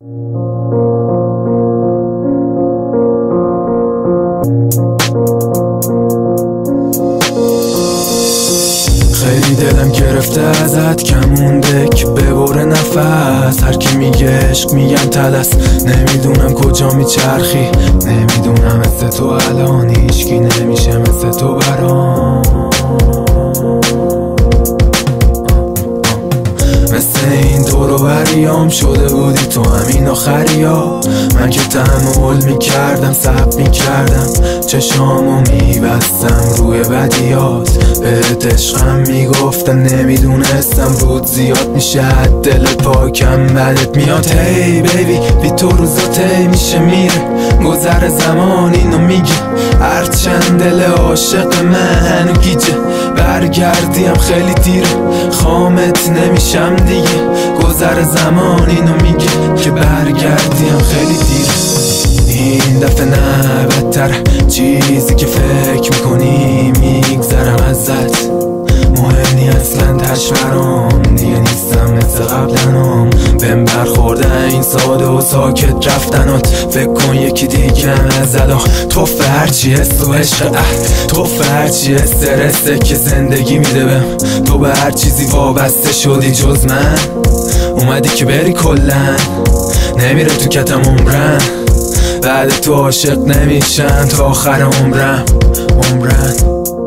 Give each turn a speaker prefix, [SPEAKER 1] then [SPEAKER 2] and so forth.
[SPEAKER 1] خیلی دلم گرفته ازت، کم مونده که ببره نفس. هر کی میگه عشق میگم تلس، نمیدونم کجا میچرخی. نمیدونم مثل تو الان هیچکی نمیشه مثل تو برام. مثل این دورو بریام شده بودی تو همین آخریا. من که تحمل میکردم، صبر میکردم، چشامو میبستم روی بدیات. بهت عشقم میگفتم، نمیدونستم رود زیاد میشه، دل پاکم بدت میاد. هی بیبی بی تو روزا طی میشه میره، گذر زمان اینو میگه. هرچند دل عاشق من هنو گیجه، برگردیم خیلی دیره، خامت نمیشم دیگه. گذر زمان اینو میگه که برگردیم خیلی دیره. این دفعه نه بدتر، چیزی که فکر میکنی میگذرم ازت. مهم نی اصلا تشورم، دیگه نیستم مثل قبلنم. بهم برخورده این ساده و ساکت رفتنات. فکر کن یکی دیگه هم ازت. توفه هرچی حس و عشق، توفه هرچی استرسه که زندگی میده بهم. تو به هر چیزی وابسته شدی جز من، اومدی که بری کلن، نمیره تو کتم عمرم. بعد تو عاشق نمیشن تا آخر عمرم.